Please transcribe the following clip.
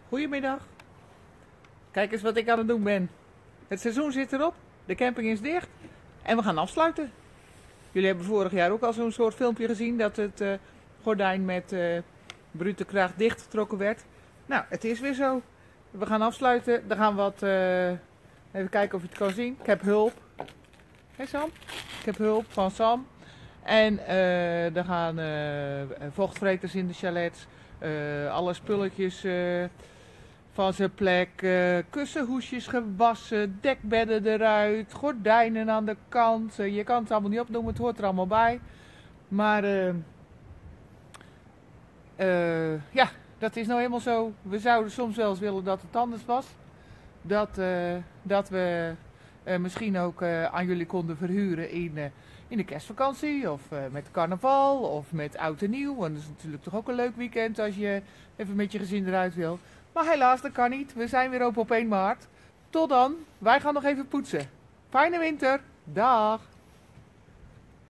Goedemiddag. Kijk eens wat ik aan het doen ben. Het seizoen zit erop, de camping is dicht en we gaan afsluiten. Jullie hebben vorig jaar ook al zo'n soort filmpje gezien dat het gordijn met brute kracht dichtgetrokken werd. Nou, het is weer zo. We gaan afsluiten. Dan gaan we wat... even kijken of je het kan zien. Ik heb hulp. Hé Sam? Ik heb hulp van Sam. En er gaan vochtvreters in de chalets. Alle spulletjes van zijn plek. Kussenhoesjes gewassen. Dekbedden eruit. Gordijnen aan de kant. Je kan het allemaal niet opnoemen. Het hoort er allemaal bij. Maar ja, dat is nou helemaal zo. We zouden soms wel eens willen dat het anders was. Dat we misschien ook aan jullie konden verhuren in de kerstvakantie. Of met carnaval. Of met oud en nieuw. Want dat is natuurlijk toch ook een leuk weekend als je even met je gezin eruit wil. Maar helaas, dat kan niet. We zijn weer open op 1 maart. Tot dan. Wij gaan nog even poetsen. Fijne winter. Dag.